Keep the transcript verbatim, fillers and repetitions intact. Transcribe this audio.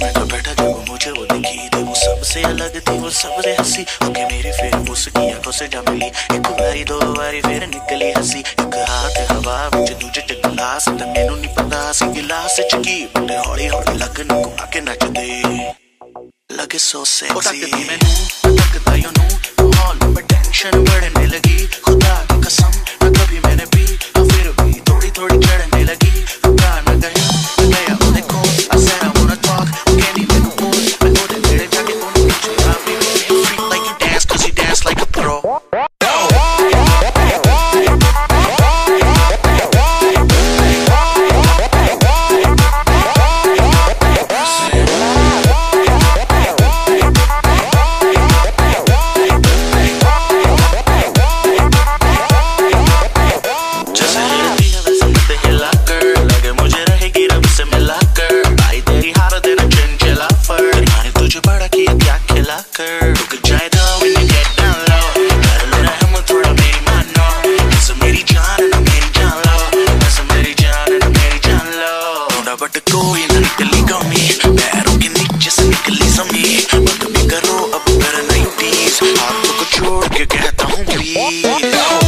मैं तो बैठा जब मुझे वो दिखी थी, वो सबसे अलग थी, वो सबसे हंसी होके मेरी फिर उसकी आंखों से जा मिली। एक बारी दो बारी फिर निकली हंसी, एक हाथ हवा विच दूजे च गिलास, ते मैनू नहीं पता सी गिलास च की बंदे हौली हौली लगन को आके नचदे लगे सो सेक्सी। ओ तकदी मैनू तकदा यू नो माहौल में टेंशन बढ़ने लगी, खुदा की कसम ना कभी मैंने पी फिर भी थोड़ी थोड़ी चढ़ने लगी। रुका न गया गया ओदे को I said I wanna talk, can't even pause, मैं ओदे नेड़े जाके ओनू पूछा baby you freak like you dance cause you dance like a pro। But कोई ना निकली कमी, पैरों के नीचे से निकली समी, बंद भी करो अब फिर नहीं टीज, हाथों को छोड़ के कहता हूँ प्लीज।